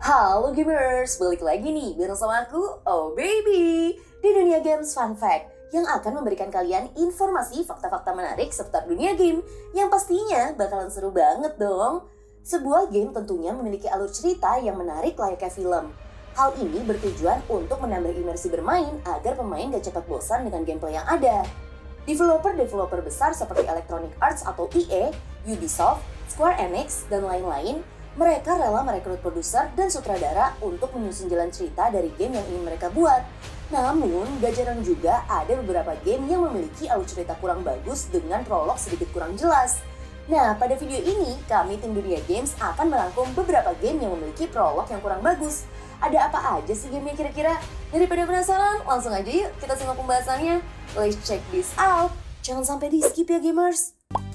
Halo gamers, balik lagi nih bareng sama aku, Oh Baby, di Dunia Games Fun Fact yang akan memberikan kalian informasi fakta-fakta menarik seputar dunia game yang pastinya bakalan seru banget dong. Sebuah game tentunya memiliki alur cerita yang menarik layaknya film. Hal ini bertujuan untuk menambah imersi bermain agar pemain gak cepat bosan dengan gameplay yang ada. Developer-developer besar seperti Electronic Arts atau EA, Ubisoft, Square Enix, dan lain-lain, mereka rela merekrut produser dan sutradara untuk menyusun jalan cerita dari game yang ingin mereka buat. Namun, gak jarang juga ada beberapa game yang memiliki alur cerita kurang bagus dengan prolog sedikit kurang jelas. Nah, pada video ini, kami tim Dunia Games akan merangkum beberapa game yang memiliki prolog yang kurang bagus. Ada apa aja sih gamenya kira-kira? Daripada penasaran, langsung aja yuk kita simak pembahasannya. Let's check this out. Jangan sampai di skip ya gamers.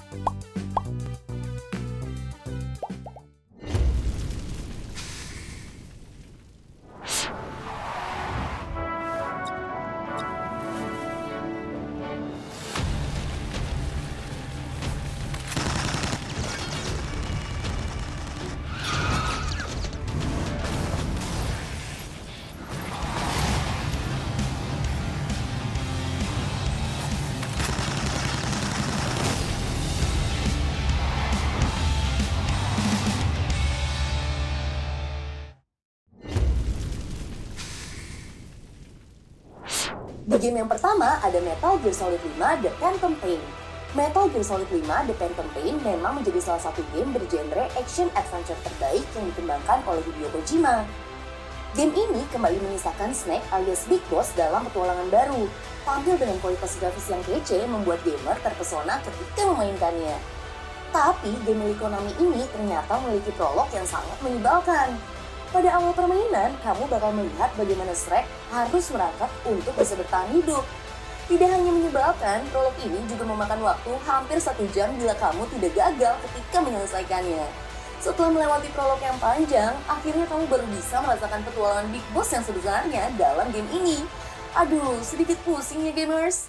Di game yang pertama ada Metal Gear Solid 5 The Phantom Pain. Metal Gear Solid 5 The Phantom Pain memang menjadi salah satu game bergenre action adventure terbaik yang dikembangkan oleh Hideo Kojima. Game ini kembali mengisahkan Snake alias Big Boss dalam petualangan baru. Tampil dengan kualitas grafis yang kece membuat gamer terpesona ketika memainkannya. Tapi game milik Konami ini ternyata memiliki prolog yang sangat menyebalkan. Pada awal permainan, kamu bakal melihat bagaimana Shrek harus merangkak untuk bisa bertahan hidup. Tidak hanya menyebalkan, prolog ini juga memakan waktu hampir 1 jam bila kamu tidak gagal ketika menyelesaikannya. Setelah melewati prolog yang panjang, akhirnya kamu baru bisa merasakan petualangan Big Boss yang sebenarnya dalam game ini. Aduh, sedikit pusing ya gamers.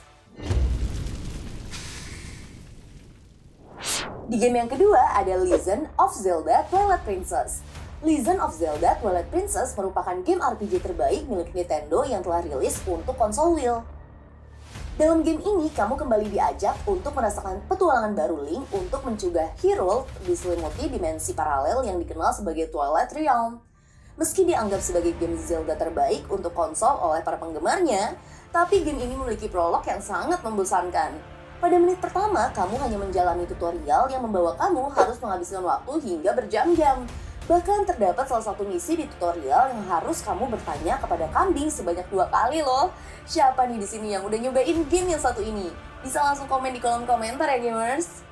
Di game yang kedua ada Legend of Zelda Twilight Princess. Legend of Zelda Twilight Princess merupakan game RPG terbaik milik Nintendo yang telah rilis untuk konsol Wii. Dalam game ini, kamu kembali diajak untuk merasakan petualangan baru Link untuk mencegah Hyrule diselimuti dimensi paralel yang dikenal sebagai Twilight Realm. Meski dianggap sebagai game Zelda terbaik untuk konsol oleh para penggemarnya, tapi game ini memiliki prolog yang sangat membosankan. Pada menit pertama, kamu hanya menjalani tutorial yang membawa kamu harus menghabiskan waktu hingga berjam-jam. Bahkan terdapat salah satu misi di tutorial yang harus kamu bertanya kepada kambing sebanyak 2 kali loh. Siapa nih di sini yang udah nyobain game yang satu ini? Bisa langsung komen di kolom komentar ya gamers.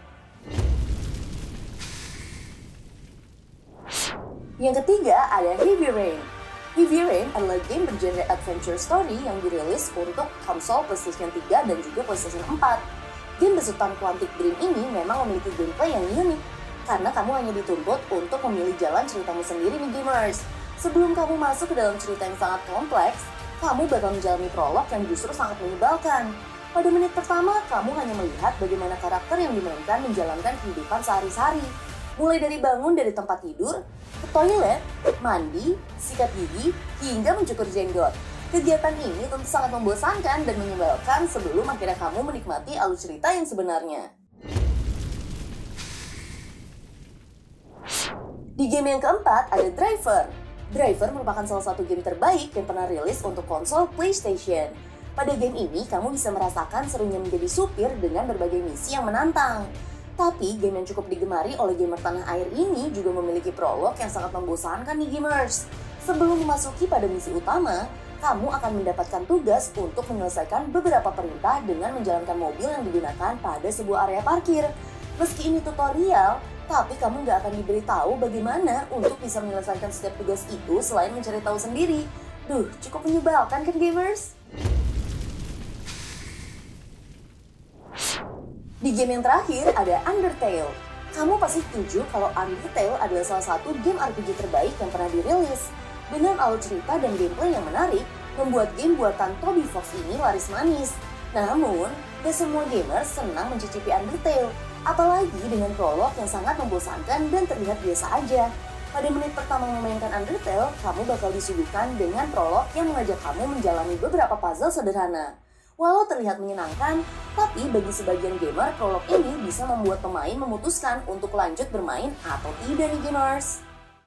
Yang ketiga ada Heavy Rain. Heavy Rain adalah game bergenre adventure story yang dirilis untuk konsol PlayStation 3 dan juga PlayStation 4. Game besutan Quantic Dream ini memang memiliki gameplay yang unik. Karena kamu hanya dituntut untuk memilih jalan ceritamu sendiri nih gamers. Sebelum kamu masuk ke dalam cerita yang sangat kompleks, kamu bakal menjalani prolog yang justru sangat menyebalkan. Pada menit pertama, kamu hanya melihat bagaimana karakter yang dimainkan menjalankan kehidupan sehari-hari. Mulai dari bangun dari tempat tidur, ke toilet, mandi, sikat gigi, hingga mencukur jenggot. Kegiatan ini tentu sangat membosankan dan menyebalkan sebelum akhirnya kamu menikmati alur cerita yang sebenarnya. Di game yang keempat ada Driver. Driver merupakan salah satu game terbaik yang pernah rilis untuk konsol PlayStation. Pada game ini, kamu bisa merasakan serunya menjadi supir dengan berbagai misi yang menantang. Tapi game yang cukup digemari oleh gamer tanah air ini juga memiliki prolog yang sangat membosankan nih gamers. Sebelum memasuki pada misi utama, kamu akan mendapatkan tugas untuk menyelesaikan beberapa perintah dengan menjalankan mobil yang digunakan pada sebuah area parkir. Meski ini tutorial, tapi kamu nggak akan diberitahu bagaimana untuk bisa menyelesaikan setiap tugas itu selain mencari tahu sendiri. Duh, cukup menyebalkan kan gamers? Di game yang terakhir ada Undertale. Kamu pasti setuju kalau Undertale adalah salah satu game RPG terbaik yang pernah dirilis. Dengan alur cerita dan gameplay yang menarik, membuat game buatan Toby Fox ini laris manis. Namun, gak semua gamer senang mencicipi Undertale. Apalagi dengan prolog yang sangat membosankan dan terlihat biasa aja. Pada menit pertama memainkan Undertale, kamu bakal disuguhkan dengan prolog yang mengajak kamu menjalani beberapa puzzle sederhana. Walau terlihat menyenangkan, tapi bagi sebagian gamer, prolog ini bisa membuat pemain memutuskan untuk lanjut bermain atau tidak nih gamers.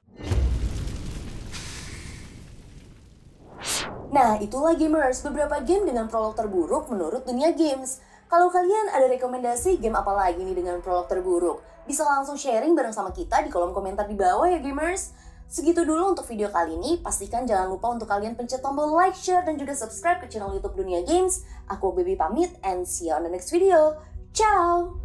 Nah, itulah gamers, beberapa game dengan prolog terburuk menurut dunia games. Kalau kalian ada rekomendasi game apa lagi nih dengan prolog terburuk, bisa langsung sharing bareng sama kita di kolom komentar di bawah ya gamers. Segitu dulu untuk video kali ini, pastikan jangan lupa untuk kalian pencet tombol like, share, dan juga subscribe ke channel YouTube Dunia Games. Aku Baby pamit and see you on the next video. Ciao!